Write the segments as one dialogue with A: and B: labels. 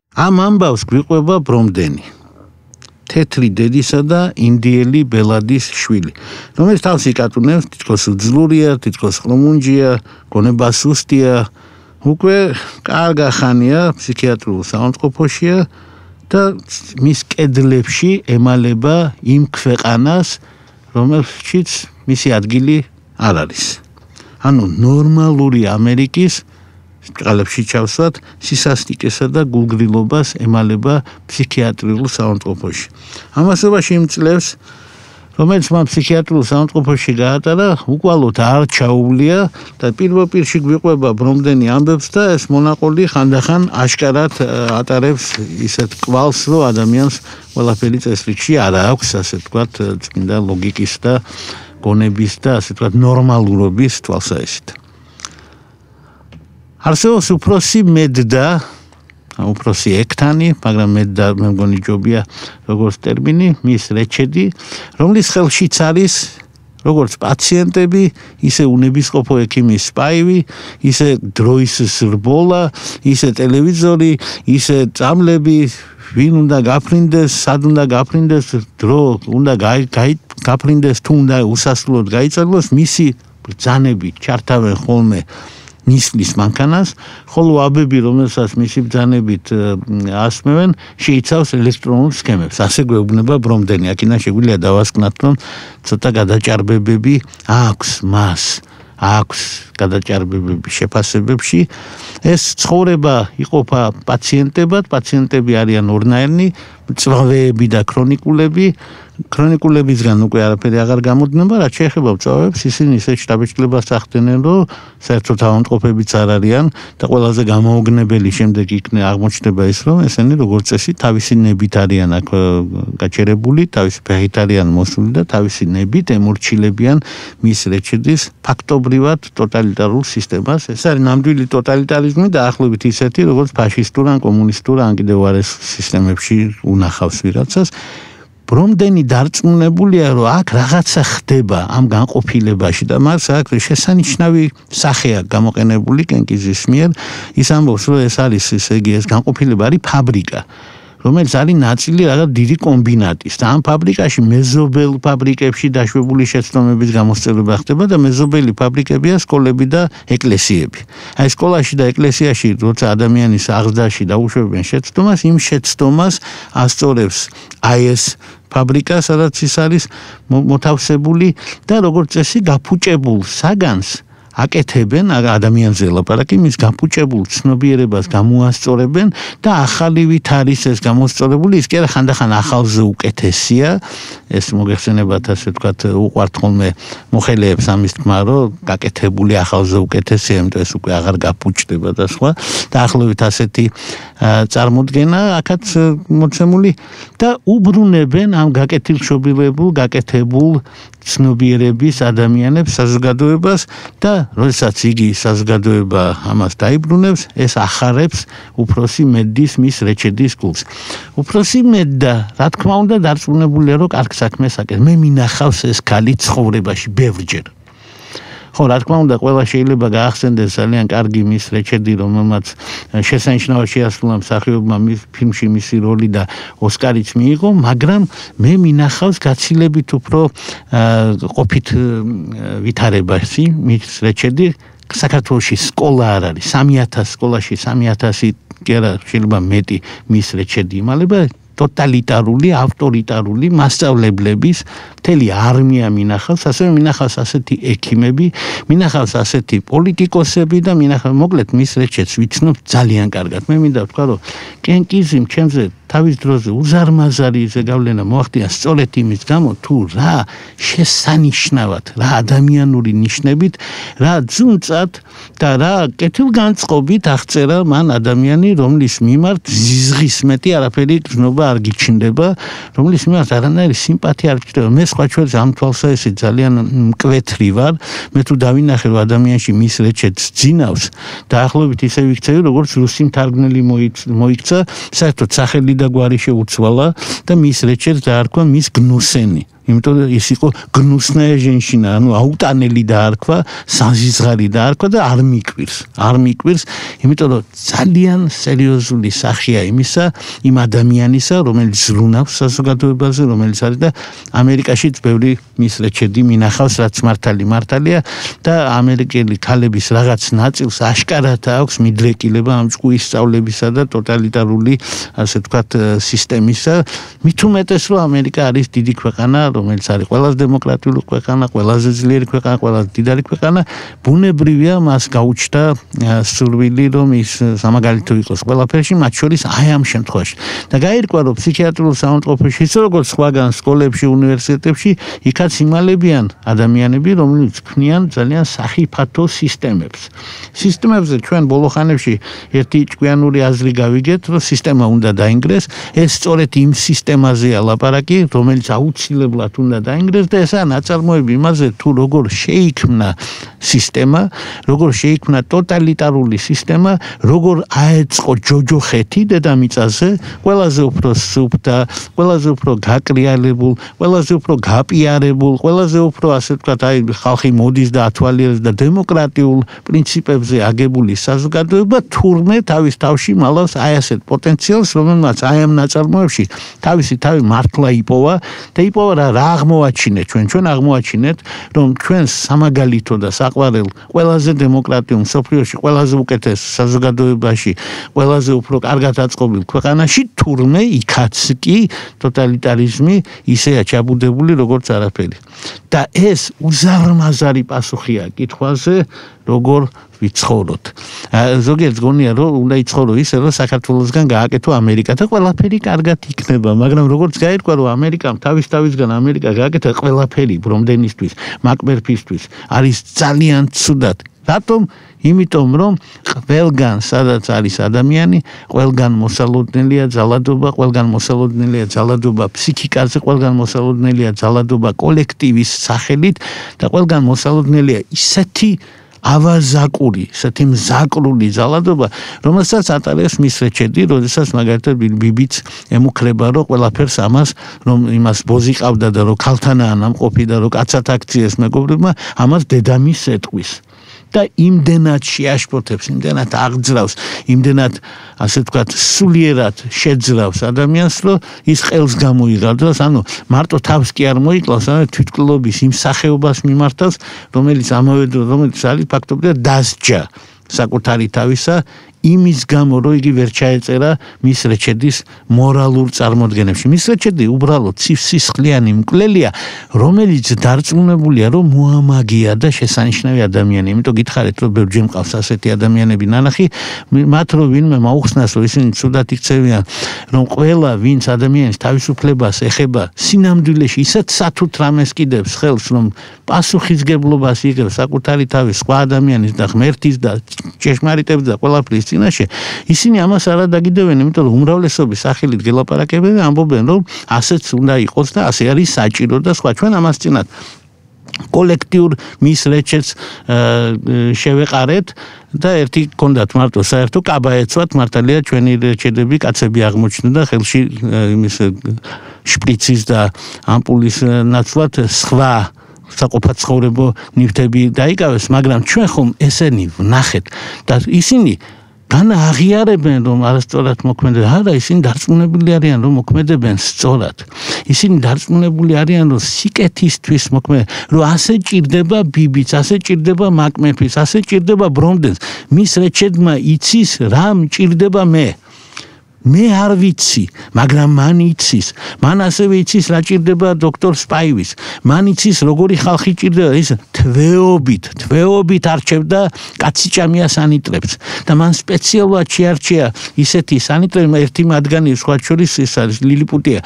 A: ამ ამბავს გვიყვება ბრომდენი. თეთრი დედისა და ინდიელი ბელადის შვილი, რომელიც თავს იკატუნებს, თითქოს უძლურია, თითქოს ხლომუნჯია, გონება სუსტია, უკვე კარგა ხანია ფსიქიატრიულ საავადმყოფოშია და მის კედლებში ემალება იმ ქვეყანას, რომელშიც მისი ადგილი არ არის. ანუ ნორმალური ამერიკის წყალებში ჩავსვათ სისასტიკესა და გულგრილობას ემალება ფსიქიატრიულ საავადმყოფოში. ამასობაში იმ წლებს, რომელიც მან ფსიქიატრიულ საავადმყოფოში გაატარა, უკვალოდ არ ჩაუვლია და პირდაპირ გვიყვება ბრომდენი ამბებს და ეს მონაყოლი ხანდახან აშკარად ატარებს ისეთ კვალს, რომ ადამიანს ყველაფერი წესრიგში არ აქვს, ასე ვთქვათ, წმინდა ლოგიკის და გონების და ასე ვთქვათ ნორმალურობის თვალსაჩინით. არსებობს უფროსი მედდა, უფროსი ექთანი, მაგრამ მედდა მე მგონი ჯობია როგორც ტერმინი, მის რეჩედი, რომლის ხელშიც არის როგორც პაციენტები, ისე უნებისყოფო ექიმის სპაივი, ისე დროის ზრბოლა, ისე ტელევიზორი, ისე წამლები, ვინ უნდა გაფრინდეს, სად უნდა გაფრინდეს, დრო უნდა გაფრინდეს, თუ უნდა უსასრულოდ გაიწელოს, მისი ბრძანები ჩართავენ ხოლმე ნისლის მანქანას, ხოლო აბები, რომელსაც მისი ბრძანებით ასმევენ, შეიცავს ელექტრონულ სქემებს. ასე გვეუბნება ბრომდენი. აქედან შეგვიძლია დავასკვნათ, რომ ცოტა გადაჭარბებები აქვს მას, აქვს გადაჭარბებები შეფასებებში. ეს ცხოვრება იყოფა პაციენტებად, პაციენტები არიან ორნაირნი, მწვავეები და ქრონიკულები. ქრონიკულებისგან უკვე არაფერი აღარ გამოდნება, რაც შეეხება მწვავეებს, ისინი ისეთ შთაბეჭდილებას ახდენენ, რომ საერთოდ ავადმყოფებიც არ არიან და ყველაზე გამაოგნებელი შემდეგ იქნება აღმოჩნდება ის, რომ ესენი როგორც წესი თავისი ნებით არიან აქ გაჩერებული, თავისი ფეხით არიან მოსული და თავისი ნებით ემორჩილებიან მის რეჩედის ფაქტობრივად ტოტალიტარულ სისტემას. ეს არის ნამდვილი ტოტალიტარიზმი და ახლობით ისეთი, როგორც ფაშისტურ ან კომუნისტურ ან კიდევ არის სისტემებში უნახავს ვიღაცას. ბრომდენი დარწმუნებულია, რომ აქ რაღაცა ხდება ამ განყოფილებაში და მას აქ შესანიშნავი სახე აქვს გამოყენებული კენკიზის მიერ. ის ამბობს, რომ ეს არის, ესე იგი, ეს განყოფილება არის ფაბრიკა, რომელიც არის ნაწილი რაღაც დიდი კომბინატის და ამ ფაბრიკაში მეზობელ ფაბრიკებში დაშვებული შეცდომების გამოსწორება ხდება და მეზობელი ფაბრიკებია სკოლები და ეკლესიები. აი სკოლაში და ეკლესიაში როცა ადამიანის აღზრდაში დაუშვებენ შეცდომას, იმ შეცდომას ასწორებს აი ეს ფაბრიკა, სადაც ის არის მოთავსებული და როგორც წესი გაფუჭებულ საგანს აკეთებენ ადამიანზე ლაპარაკი, მის გაფუჭებულ ცნობიერებას გამოასწორებენ და ახალივით არის ეს გამოსწორებული, ის კი არა ხანდახან ახალზე უკეთესია. ეს მოგეხსენებათ, ასე ვთქვათ, უყვართ ხოლმე მოხელეებს ამის თქმა, რომ გაკეთებული ახალზე უკეთესია, იმიტომ ეს უკვე აღარ გაფუჭდება და სხვა და ახლობით ასეთი წარმოდგენა აქაც მოცემული და უბრუნებენ ამ გაკეთებულ ცნობიერების ადამიანებს საზოგადოებას და როდესაც იგი საზოგადოება ამას დაიბრუნებს, ეს ახარებს უფროსი მედდის მის რეჩედის გულს. უფროსი მედდა, რა თქმა უნდა, დარწმუნებულია, რომ კარგ საქმეს აკეთებს. მე მინახავს ეს ქალი ცხოვრებაში ბევრჯერ. ხო, რა თქმა უნდა, ყველა შეიძლება გაახსენდეს ძალიან კარგი მის რეჩედი, რომელმაც შესანიშნავად შეასრულა მსახიობმა მის ფილმში მისი როლი და ოსკარიც მიიღო, მაგრამ მე მინახავს გაცილებით უფრო ყოფით ვითარებაში მის რეჩედი. საქართველოში სკოლა არ არის, 3000 სკოლაში 3000 კი არა, შეიძლება მეტი მის რეჩედი იმალება. ტოტალიტარული, ავტორიტარული მასწავლებლების მთელი არმია მინახავს, ასევე მინახავს ასეთი ექიმები, მინახავს ასეთი პოლიტიკოსები და მინახავს, მოკლედ მის რეჩედს ვიცნობ ძალიან კარგად. მე მინდა ვთქვა, რომ კენკიზიმ ჩემზე თავის დროზე უზარმაზარი ზეგავლენა მოახდინა სწორედ იმის გამო, თუ რა შესანიშნავად, რა ადამიანური ნიშნებით, რა ძუნწად და რა კეთილგანწყობით აღწერა მან ადამიანი, რომლის მიმართ ზიზღის მეტი არაფერი გრძნობა არ გიჩნდება, რომლის მიმართ არანაირი სიმპათია არ გიჩნდება. მე სხვა ჩვენს ამ თვალსაჩინით ძალიან მკვეთრი ვარ, მე თუ დავინახე, რომ ადამიანში მის რეჩედს ძინავს და ახლობით ისე ვიქცევი, როგორც რუსი მთარგმნელი მოიქცა, საერთოდ სახელი და გვარი შეუცვალა და მის რეჩედს დაარქვა მის გნუსენი. იმიტომ რომ ის იყო გნუსная женщина, ანუ აუტანელი დაარქვა, საზიზღარი დაარქვა და არ მიკვირს, იმიტომ რომ ძალიან სერიოზული სახეა იმისა, იმ ადამიანისა, რომელიც ზრუნავს საზოგადოებაზე, რომელიც არის და ამერიკაშიც ბევრი მის რეჩედი მინახავს, რაც მართალია და ამერიკელი ქალების რაღაც ნაწილს აშკარად აქვს მიდრეკილება ამ ჭკუის სწავლებისა და ტოტალიტარული, ასე ვთქვათ, სისტემისა. მით უმეტეს რომ ამერიკა არის დიდი ქვეყანა, რომელიც არის ყველაზე დემოკრატიული ქვეყანა, ყველაზე ძლიერი ქვეყანა, ყველაზე დიდარი ქვეყანა, ბუნებრივია მას გაუჩნდა სურვილი რომ ის სამაგალითო იყოს ყველაფერში, მათ შორის აი ამ შემთხვევაში. და გაირკვა რომ ფსიქიატრიულ საავადმყოფოში, როგორც სხვაგან სკოლებში, უნივერსიტეტებში, იქაც იმალებიან ადამიანები, რომლებიც ქმნიან ძალიან სახიფათო სისტემებს. სისტემებზე ჩვენ ბოლო ხანებში ერთი ჭკვიანური აზრი გავიგეთ, რომ სისტემა უნდა დაინგრეს, ეს სწორედ იმ სისტემაზეა ლაპარაკი, რომელიც აუცილებლად უნდა დაინგრეს და ესაა ნაწარმოები იმაზე, თუ როგორ შეიქმნა სისტემა, როგორ შეიქმნა ტოტალიტარული სისტემა, როგორ აეწყო ჯოჯოხეთი დედამიწაზე, ყველაზე უფრო სუფთა, ყველაზე უფრო გაკრიალებულ, ყველაზე უფრო გაპიარებულ, ყველაზე უფრო ასე ვთქვათ, აი ხალხი მოდის და ათვალიერებს და დემოკრატიულ პრინციპებზე აგებული საზოგადოება თურმე თავის თავში მალავს აი ასეთ პოტენციალს, რომელმაც აი ამ ნაწარმოებში თავისი თავი მართლა იპოვა და იპოვა რა აღმოაჩინეთ ჩვენ აღმოაჩინეთ, რომ ჩვენ სამაგალითო და საყვარელ ყველაზე დემოკრატიულ მსოფლიოში, ყველაზე უკეთეს საზოგადოებაში, ყველაზე უფრო კარგად აწყობილ ქვეყანაში თურმე იქაც კი ტოტალიტარიზმი ისეა ჩაბუდებული როგორც არაფერი. და ეს უზარმაზარი პასუხია კითხვაზე, როგორ ვიცხოვროთ. ზოგიერთ გონია რომ უნდა იცხოვრო ისე რომ საქართველოსგან გააკეთო ამერიკა და ყველაფერი კარგად იქნება, მაგრამ როგორც გაირკვა რომ ამერიკამ თავისგან ამერიკა გააკეთა ყველაფერი ბრომდენისთვის, მაკმერფისთვის არის ძალიან ცუდად. რატომ? იმიტომ რომ ყველგან სადაც არის ადამიანი, ყველგან მოსალოდნელია ძალადობა, ყველგან მოსალოდნელია ძალადობა ფსიქიკაზე, ყველგან მოსალოდნელია ძალადობა კოლექტივის სახელით და ყველგან მოსალოდნელია ისეთი ავაზაკური, ისეთი მზაკრული ძალადობა, რომელსაც ატარებს მის რეჩედი, როდესაც მაგალითად ბიბიც ემუქრება, რომ ყველაფერს ამას, რომ იმას ბოზი ყავდა და რომ ქალთანაა ნამყოფი და რომ კაცად აქციეს მეგობრებმა, ამას დედამისს ეტყვის. და იმდენად შეაშფოთებს, იმდენად აღძრავს, იმდენად ასე ვთქვათ, სულიერად შეძრავს ადამიანს, რომ ის ყელს გამოიღალოს, ანუ მარტო თავს კი არ მოიკლავს, ანუ თვითმკვლობის იმ სახეობას მიმართავს, რომელიც არის ფაქტობრივად დასჯა საკუთარი თავისა იმის გამო, რომ იგი ვერ ჩაეწერა მის რეჩედის მორალურ წარმოდგენებში. მის რეჩედი უბრალოდ სისხლიანი მკვლელია, რომელიც დარწმუნებულია, რომ მოამაგია და შესანიშნავი ადამიანი. იმიტომ გითხარით, რომ ბევრჯერ მყავს ასეთი ადამიანები ნანახი, მათ რომ ვინმე მაუხსნას, რომ ისინი ცუდად იქცევიან, რომ ყველა ვინც ადამიანის თავისუფლებას ეხება, სინამდვილეში ისეთ სათუთ რამეს კიდევს ხელს, რომ პასუხისგებლობას იღებს საკუთარი თავის, სხვა ადამიანის და ღმერთის და ჭეშმარიტების და ყველაფრის წინაშე, ისინი ამას არ ადაგიდებენ, იმიტომ რომ უმრავლესობის სახელით გელაპარაკებენ და ამბობენ, რომ ასეც უნდა იყოს და ასე არის საჭირო და სხვა. ჩვენ ამას წინათ კოლექტიურ მის რეჩედს შევეყარეთ და ერთი გქონდათ მარტო საერთო კაბა ეცვათ, მართალია ჩვენი რეჩედები კაცები აღმოჩნდა და ხელში იმის შპრიცის და ამპულის ნაცვლად სხვა საყოფად ცხოვრებო ნივთები დაიკავეს, მაგრამ ჩვენ ხომ ესენი ვნახეთ და ისინი განააღიარებენ, რომ არასწორად მოქმედებენ. არა, ისინი დარწმუნებული არიან, რომ მოქმედებენ სწორად. ისინი დარწმუნებული არიან, რომ სიკეთისთვის მოქმედებენ, რომ ასე ჭირდება ბიბიც, ასე ჭირდება მაკმერფის, ასე ჭირდება ბრომდენს. მის რეჩედმა იცის, რა მჭირდება მე. მე არ ვიცი, მაგრამ მან იცის. მან ასევე იცის, რა ჭირდება დოქტორ სპაივის. მან იცის, როგორი ხალხი ჭირდება, ის თვეობით არჩევდა კაციჭამია სანიტრებს. და მან სპეციალურად შეარჩია ისეთი სანიტრები, ერთი მათგანი სხვა შორის ის არის ლილიპუტია.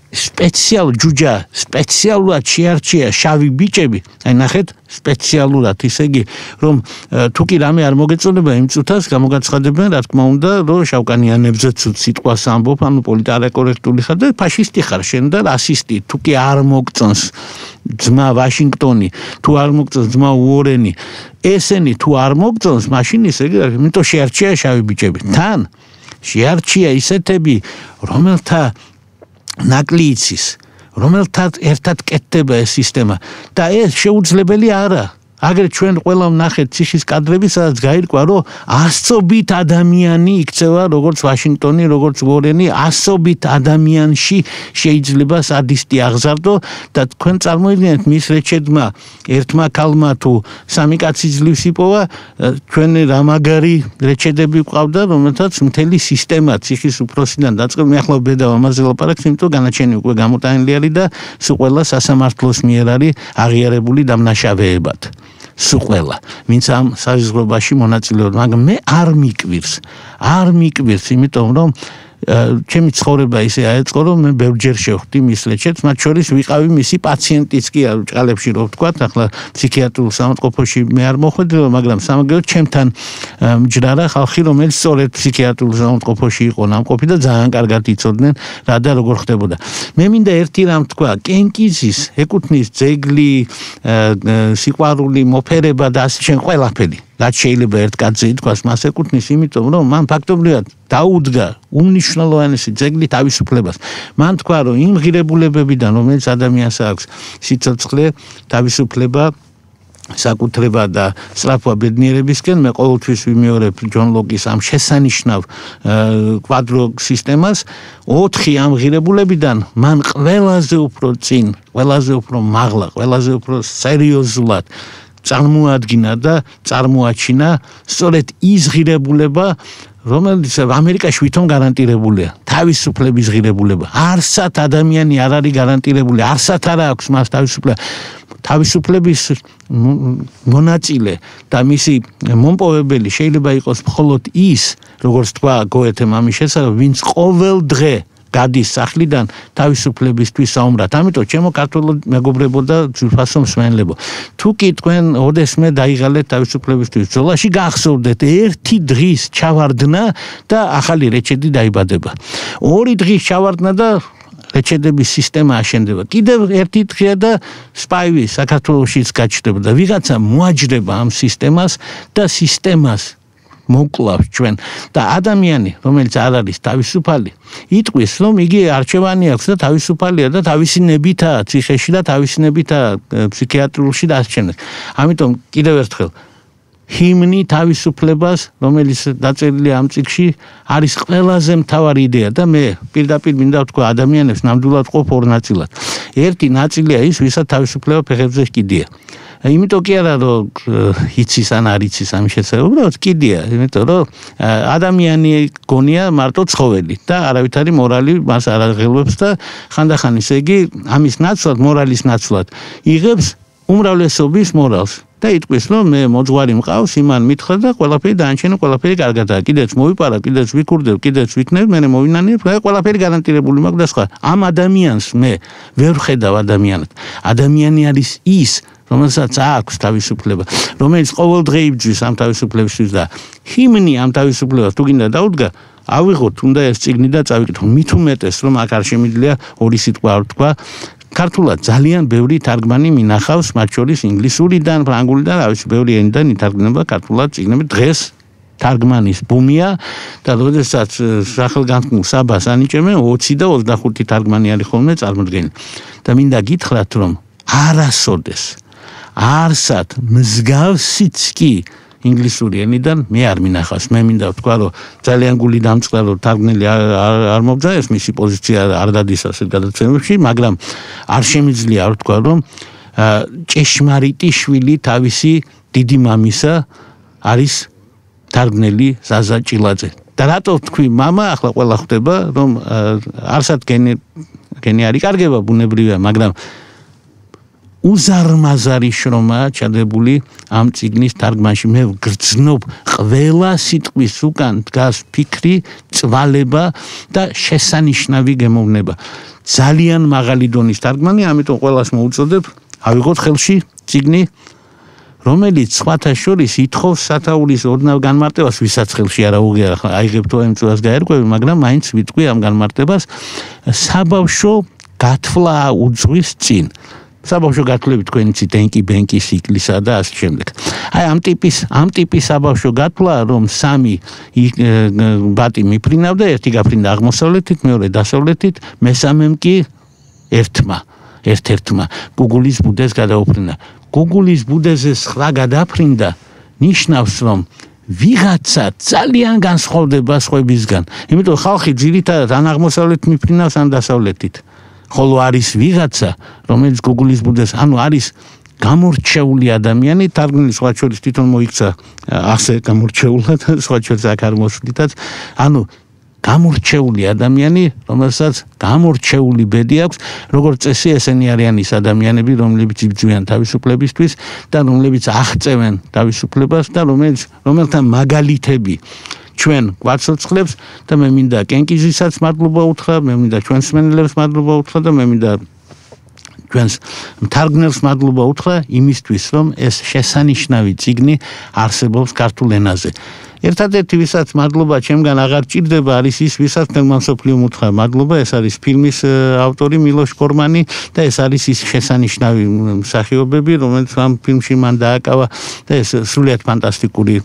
A: სპეციალურად შეარჩია შავი ბიჭები, აი ნახეთ, სპეციალურად, ისე იგი, რომ თუ კი რამე არ მოგეწონება იმ წუთას გამოგაცხადებენ, რა თქმა უნდა, რომ შავკანიანებზე ცუდ სიტყვას ამბობ, ანუ პოლიტარაკორექტული ხარ და ფაშისტი ხარ შენ და რასისტი, თუ კი არ მოგწონს ძმა ვაშინგტონი, თუ არ მოგწონს ძმა უორენი, ესენი თუ არ მოგწონს, მაშინ ისე იგი, იმიტომ შეარჩია შავი ბიჭები. თან შეარჩია ისეთები, რომელთა ნაკლი იცის, რომელთაც ერთად კეთდება ეს სისტემა და ეს შეუძლებელი არა. აგერ ჩვენ ყველა ვნახეთ ციხის კადრები, სადაც გაირკვა, რომ ასობით ადამიანი იქცევა, როგორც ვაშინგტონი, როგორც უორენი, ასობით ადამიანში შეიძლება სადისტი აღზარდო და თქვენ წარმოიდგინეთ მის რეჩედმა, ერთმა ქალმა თუ სამი კაცი ძლივს იპოვა, ჩვენ რა მაგარი რეჩედები გვყავდა, რომელთაც მთელი სისტემა ციხის უფროსიდან დაწყება, მე ახლა ბედავ ამაზე ლაპარაკს, იმიტომ განაჩენი უკვე გამოტანილი არის და სულ ყველა სასამართლოს მიერ არის აღიარებული დამნაშავეებად. სულ ყველა, ვინც ამ საზღვრობაში მონაწილეობდა, მაგრამ მე არ მიკვირს, იმიტომ რომ ჩემი ცხოვრება ისე აეწყო, რომ მე ბევრჯერ შევხვდი მის ლეჩედს, მათ შორის ვიყავი მისი პაციენტიც კი არ ჭყალებში რო ვთქვათ, ახლა ფსიქიატრულ საავადმყოფოში მე არ მოხვედი, მაგრამ სამაგეროდ ჩემთან მჯდარა ხალხი, რომელიც სწორედ ფსიქიატრულ საავადმყოფოში იყო ნამყოფი და ძალიან კარგად იცოდნენ რა და როგორ ხდებოდა. მე მინდა ერთი რამ თქვა, კენკიზის ეკუთვნის ძეგლი, სიყვარული, მოფერება და ასე შენ ყველაფერი. რაც შეიძლება ერთ კაცზე ითქვას, მას ეკუთვნის, იმიტომ რომ მან ფაქტობრივად დაუდგა უმნიშვნელოვანესი ძეგლი თავისუფლებას. მან თქვა, რომ იმ ღირებულებებიდან, რომელიც ადამიანს აქვს, სიცოცხლე, თავისუფლება, საკუთრება და სწრაფვა ბედნიერებისკენ, მე ყოველთვის ვიმეორებ ჯონ ლოკის ამ შესანიშნავ კვადრო სისტემას, 4 ამ ღირებულებიდან მან ყველაზე უფრო წინ, ყველაზე უფრო მაღლა, ყველაზე უფრო სერიოზულად წარმოადგინა და წარმოაჩინა სწორედ ის ღირებულება, რომელიც ამერიკაში ვითომ გარანტირებულია, თავისუფლების ღირებულება. არსად ადამიანი არ არის გარანტირებული, არსად არ აქვს მას თავისუფლება. თავისუფლების მონაწილე და მისი მომპოვებელი შეიძლება იყოს მხოლოდ ის, როგორც თქვა გოეთემ ამის შესახებ, ვინც ყოველ დღე გადის სახლიდან თავისუფლებისთვის საუბრად. ამიტომ ჩემო ქართველო მეგობრებო და ძვირფასო მსმენელებო, თუ კი თქვენ ოდესმე დაიღალეთ თავისუფლებისთვის ბრძოლაში, გახსოვდეთ, ერთი დღის ჩავარდნა და ახალი რეჩედი დაიბადება. 2 დღის ჩავარდნა და რეჩედების სისტემა აშენდება. კიდევ ერთი დღეა და სპაივი საქართველოშიც გაჩნდება და ვიღაცა მოაჯდება ამ სისტემას და სისტემას მოკლავს ჩვენ და ადამიანი, რომელიც არ არის თავისუფალი, იტყვის, რომ იგი არჩევანი აქვს და თავისუფალია და თავისი ნებითაა ციხეში და თავისი ნებითაა ფსიქიატრიაში დასჩენეს. ამიტომ კიდევ ერთხელ ჰიმნი თავისუფლებას, რომელიც დაწერილია ამ წიგნში, არის ყველაზე მთავარი იდეა და მე პირდაპირ მინდა ვთქვა ადამიანებს ნამდვილად ყოფ 2 ნაწილად. ერთი ნაწილია ის, ვისაც თავისუფლება ფეხებზე ჰკიდია. იმიტომ კი არა, რომ იცის ან არ იცის ამის შესახებ, უბრალოდ კიდია, იმიტომ რომ ადამიანი გონია მარტო ცხოველი და არავითარი მორალი მას არ აღელვებს და ხანდახან ისე იგი ამის ნაცვლად, მორალის ნაცვლად იღებს უმრავლესობის მორალს. და იტყვის, რომ მე მოძღვარი მყავს, იმან მითხრა და ყველაფერი დაანჩენო, ყველაფერი კარგადაა. კიდეც მოვიპარა, კიდეც ვიქურდებ, კიდეც ვიქნებ, მე მოვინანიებ, ყველაფერი გარანტირებული მაქვს და სხვა. ამ ადამიანს მე ვერ ვხედავ ადამიანად. ადამიანი არის ის, რომელსაც აქვს თავისუფლება, რომელიც ყოველ დღე იბრძვის ამ თავისუფლებისთვის და ჰიმნი ამ თავისუფლებას თუ გინდა დაუდგა, ავიღოთ უნდა ეს წიგნი და წავიკითხოთ. მით უმეტეს, რომ აქ არ შემიძლია 2 სიტყვა არ თქვა. ქართულად ძალიან ბევრი თარგმანი მინახავს, მათ შორის ინგლისურიდან, ფრანგულიდან, რავი, ბევრი ენიდან ითარგმნება ქართულად წიგნები. დღეს თარგმანის ბუმია და როდესაც სახელგანთქმულ საბას ანიჭებენ, 20 და 25 თარგმანი არის ხოლმე წარმოდგენილი. და მინდა გითხრათ, რომ არასოდეს არსად მსგავსიც კი ინგლისური ენიდან მე არ მინახავს. მე მინდა ვთქვა, რომ ძალიან გული დამწყდა, რომ თარგმნელი არ მოგზაურებს, მისი პოზიცია არ დადის ასეთ გადაცემებში, მაგრამ არ შემიძლია არ ვთქვა, რომ ჭეშმარიტი შვილი თავისი დიდი მამისა არის თარგმნელი ზაზა ჭილაძე. და რატო ვთქვი მამა, ახლა ყველა ხვდება, რომ არსად გენი არ იკარგება, ბუნებრივია, მაგრამ უზარმაზარი შრომაა ჩადებული ამ წიგნის თარგმანში. მე ვგრძნობ, ყველა სიტყვის უკან დგას ფიქრი, წვალება და შესანიშნავი გემოვნება. ძალიან მაღალი დონის თარგმანი, ამიტომ ყველას მოუწოდებ, ავიღოთ ხელში წიგნი, რომელიც სხვათა შორის ითხოვს სათაურის ოდნავ განმარტებას, ვისაც ხელში არ აუღია, აიღებ თუ აიმწვას გაერკვევი, მაგრამ მაინც ვიტყვი ამ განმარტებას, საბავშვო გათვლა უძღვის წინ. საბავშვო გათვლები თქვენ იცით, ენკი, ბენკი, სიკლისა და ასე შემდეგ. აი ამ ტიპის საბავშვო გათვლა, რომ 3 ბატი მიფრინავდა, ერთი გაფრინდა აღმოსავლეთით, მეორე დასავლეთით, მესამემ კი ერთ-ერთმა გუგულის ბუდეს გადაუფრინა. გუგულის ბუდეზე სხვა გადაფრინდა ნიშნავს რომ ვიღაცა ძალიან განსხვავდება სხვებისგან. იმიტომ ხალხი ძირითადად ან აღმოსავლეთ მიფრინავს ან დასავლეთით. ხოლო არის ვიღაცა რომელიც გუგულის ბუდეს ანუ არის გამორჩეული ადამიანი, თარგმნილი სხვა შორის თვითონ მოიქცა ასე გამორჩეულად, სხვა შორის აქ არ მოსვლითაც, ანუ გამორჩეული ადამიანი, რომელსაც გამორჩეული ბედი აქვს, როგორც წესი ესენი არიან ის ადამიანები, რომლებიც იბრძვიან თავისუფლებისთვის და რომლებიც აღწევენ თავისუფლებას და რომელთა მაგალითები ჩვენ გვაცოცხლებს და მე მინდა კენკიზისაც მადლობა უთხრა, მე მინდა ჩვენს მსმენელებს მადლობა უთხრა და მე მინდა ჩვენს მთარგმნელს მადლობა უთხრა იმისთვის, რომ ეს შესანიშნავი წიგნი არსებობს ქართულ ენაზე. ერთადერთი ვისაც მადლობა ჩემგან აღარ ჭირდება არის ის, ვისაც თელმა მსოფლიომ უთხრა მადლობა, ეს არის ფილმის ავტორი მილოშ ფორმანი და ეს არის ის შესანიშნავი მსახიობები, რომელიც ამ ფილმში მან დააკავა და ეს სრულიად ფანტასტიკური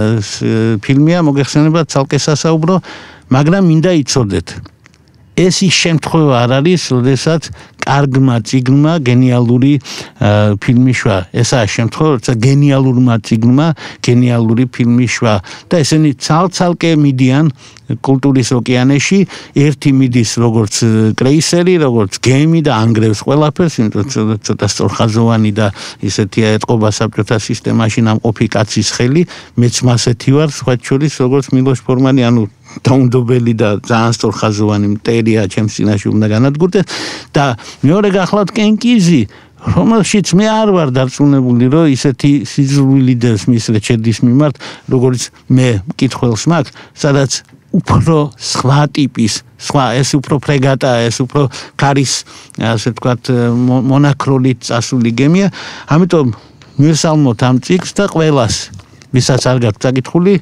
A: ფილმია, მოგეხსენებათ ცალკე სასაუბრო, მაგრამ მინდა იცოდეთ ეს ის შემთხვევა არ არის, როდესაც კარგმა წიგნმა გენიალური ფილმი შვა. ესაა შემთხვევა, როცა გენიალურმა წიგნმა გენიალური ფილმი შვა და ესენი ცალ-ცალკე მიდიან კულტურის ოკეანეში, ერთი მიდის როგორც კრეისერი, როგორც გემი და ანგრევს ყველაფერს, იმიტომ ცოტა სწორხაზოვანი და ისეთია ეტყობა საბჭოთა სისტემაში ნამყოფი კაცის ხელი, მეც მასეთი ვარ, სხვა შორის როგორც მილოშ ფორმანი, ანუ დაუნდობელი და ძალიან სწორხაზოვანი მტერია ჩემს წინაშე უნდა განადგურდეს და მეორე გახლავთ კენკიზი, რომელშიც მე არ ვარ დარწმუნებული, რომ ისეთი სიძულვილი დევს მის რეჩედის მიმართ, როგორც მე მკითხველს მაქვს, სადაც უფრო სხვა ტიპის, ეს უფრო ფრეგატაა, ეს უფრო ქარის, ასე ვთქვათ, მონაქროლით წასული გემია, ამიტომ მივესალმოთ ამ წიგნს და ყველას ვისაც არ გაქვთ წაკითხული,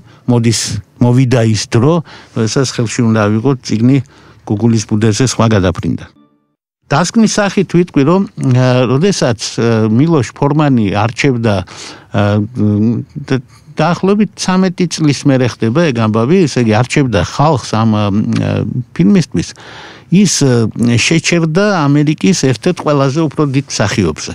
A: მოვიდა ის დრო, როდესაც ხელში უნდა ავიღოთ წიგნი გუგულის ბუდეზე სხვა გადაფრინდა. დასკვნის სახით ვიტყვი, რომ როდესაც მილოშ ფორმანი არჩევდა დაახლოებით 13 წლის მერე ხდება ეგ ამბავი, ესე იგი არჩევდა ხალხს ამ ფილმისთვის, ის შეჩერდა ამერიკის ერთ-ერთ ყველაზე უფრო დიდ მსახიობზე.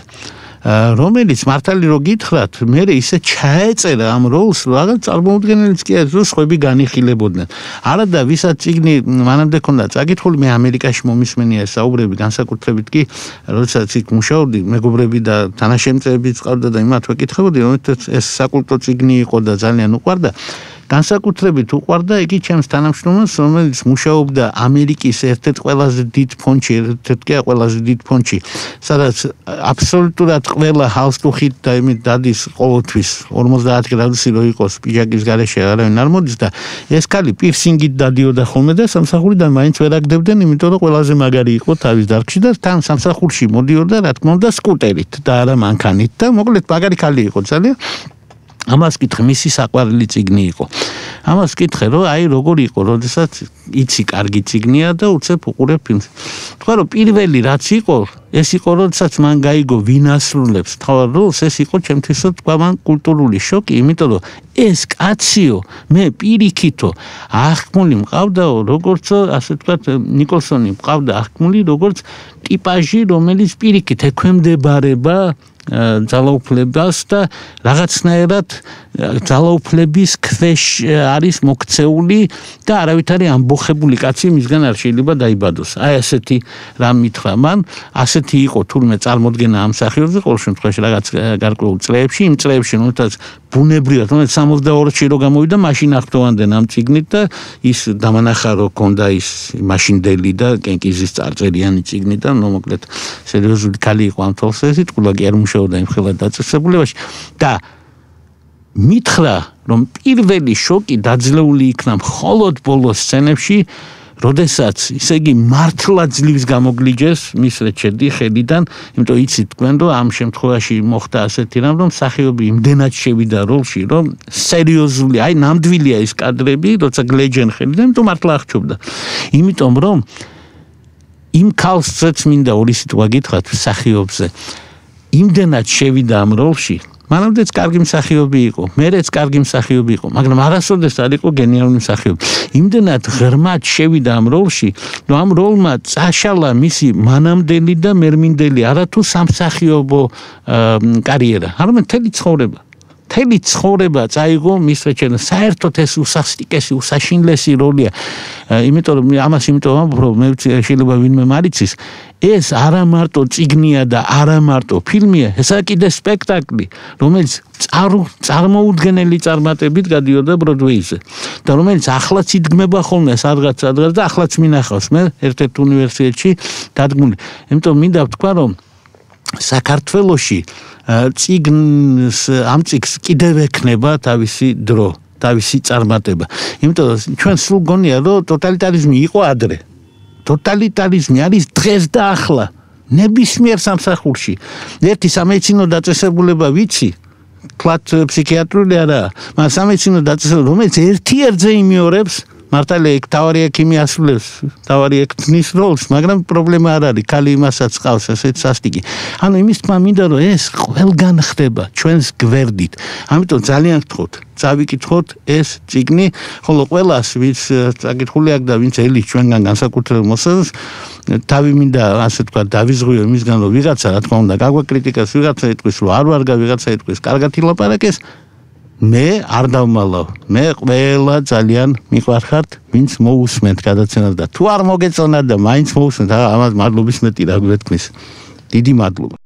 A: რომელიც მართალი რო გითხრათ, მე ისე ჩაეწერა ამ როლს, რომ რაღაც წარმოუდგენელიც კი არის, რომ სხვები განიხილებოდნენ. არა და ვისაც წიგნი მანამდე ქონდა წაკითხული, მე ამერიკაში მომისმენია საუბრები, განსაკუთრებით კი, როდესაც იქ მუშაობდი, მეგობრები და თანაშემწეებიც ყავდა და იმათ ვეკითხებოდი, რომელთაც ეს საკულტო წიგნი იყო და ძალიან უყვარდა. განსაკუთრებით უყვარდა იგი ჩემს თანამშრომელს, რომელიც მუშაობდა ამერიკის ერთ-ერთ ყველაზე დიდ ფონდში, ყველაზე დიდ ფონდში, სადაც აბსოლუტურად ყველა ჰალსტუხით და იმით დადის ყოველთვის 50 გრადუსი რო იყოს პიჟაკის გარეშე არავინ არ მოდის და ეს ქალი პირსინგით დადიოდა ხოლმე და სამსახურიდან მაინც ვერ აგდებდნენ, იმიტომ რომ ყველაზე მაგარი იყო თავის დარგში და თან სამსახურში მოდიოდა, რა თქმა უნდა, სკუტერით და არა მანქანით და მოკლედ მაგარი ქალი იყო ძალიან. ამას კითხე, მისი საყვარელი წიგნი იყო. ამას კითხე, რომ აი როგორ იყო, როდესაც იცი კარგი წიგნია და უცებ უყურებ ფილმს. თქვა რომ პირველი რაც იყო, ეს იყო, როდესაც მან გაიგო ვინ ასრულებს თავარ როლს, ეს იყო ჩემთვისო თქვა მან კულტურული შოკი, იმიტომ რომ ეს კაციო მე პირიქითო აღქმული მყავდაო, როგორცო ასე ვთქვათ ნიკოლსონი მყავდა აღქმული, როგორც ტიპაჟი, რომელიც პირიქით ექვემდებარება ძალაუფლებას და რაღაცნაირად ძალაუფლების ქვეშ არის მოქცეული და არავითარი ამბოხებული კაცი მისგან არ შეიძლება დაიბადოს. აი ასეთი რამ მითხრა მან, ასეთი იყო თურმე წარმოდგენა ამ მსახიობზე, ყოველ შემთხვევაში რაღაც გარკვეულ წლებში, იმ წლებში, რომელთაც ბუნებრივად, რომელიც 62-ში რო გამოვიდა, მაშინ აღფრთოვანდნენ ამ წიგნით და ის დამანახა რო ქონდა ის მაშინდელი და კენკიზის წარწერიანი წიგნი და მოკლედ სერიოზული ქალი იყო ამ თვალსაზრისით, ყველა კი არ მუშაობდა იმ ხელად დაწესებულებაში და მითხრა, რომ პირველი შოკი დაძლეული იქნა მხოლოდ ბოლოს სცენებში, როდესაც, ისე იგი მართლა ძლივს გამოგლიჯეს მის რეჩედი ხელიდან, იმიტომ იცით თქვენ, რომ ამ შემთხვევაში მოხდა ასეთი რამ, რომ მსახიობი იმდენად შევიდა როლში, რომ სერიოზული, აი ნამდვილია ის კადრები, როცა გლეჯენ ხელიდან, იმიტომ მართლა აღჩობდა. იმიტომ რომ იმ ქალსაც მინდა ორი სიტყვა გითხრათ მსახიობზე, იმდენად შევიდა ამ როლში, მანამდეც კარგი მსახიობი იყო, მერეც კარგი მსახიობი იყო, მაგრამ არასოდეს არ იყო გენიალური მსახიობი. იმდენად ღრმად შევიდა ამ როლში, რომ ამ როლმა წაშალა მისი მანამდელი და მერმინდელი არათუ სამსახიობო კარიერა, არამედ მთელი ცხოვრება წაიღო მის რეჩენა. საერთოდ ეს უსასტიკესი, უსაშინლესი როლია. იმიტომ რომ მე შეიძლება ვინმე მარიცის, ეს არა მარტო წიგნია და არა მარტო ფილმია, ესაა კიდე სპექტაკლი, რომელიც წარმოუდგენელი წარმატებით გადიოდა ბროდვეიზე და რომელიც ახლაც იდგმება ხოლმე სადღაც და ახლაც მინახავს მე ერთ-ერთ უნივერსიტეტში დადგმული. იმიტომ მინდა ვთქვა, რომ საქართველოში ამ წიგნს კიდევ ექნება თავისი დრო, თავისი წარმატება. იმიტომ რომ ჩვენ სულ გონია, რომ ტოტალიტარიზმი იყო ადრე. ტოტალიტარიზმი არის დღეს და ახლა. ნებისმიერ სამსახურში. ერთი სამედიცინო დაწესებულება ვიცი, თქვათ ფსიქიატრული არაა, მაგრამ სამედიცინო დაწესებულება, რომელიც ერთ-ერთზე იმეორებს მართალია იქ თავარი ექიმი ასრულებს, თავარი ექიმის როლს, მაგრამ პრობლემა არ არის, ქალი იმასაც ყავს, ესეც სასტიკი. ანუ იმის თქმა მინდა, რომ ეს ყველგან ხდება ჩვენს გვერდით. ამიტომ ძალიან გთხოვთ, წავიკითხოთ ეს წიგნი, ხოლო ყველას, ვინც წაკითხული აქვს და ვინც ელის ჩვენგან განსაკუთრებულ მოსაზრებას, თავი მინდა, ასე თქვა, დავიზღვიო იმისგან, რომ ვიღაცა, რა თქმა უნდა, გაგვაკრიტიკას, ვიღაცა იტყვის, რომ არ ვარგა, ვიღაცა იტყვის, კარგად ილაპარაკეს. მე არ დავმალავ. მე ყველა ძალიან მიყვარხართ, ვინც მოусმენთ გადაცემას და თუ არ მოგეწონათ და მაინც მოусმენთ, ამას მადლობის მეტი რა გვეთქმის. დიდი მადლობა.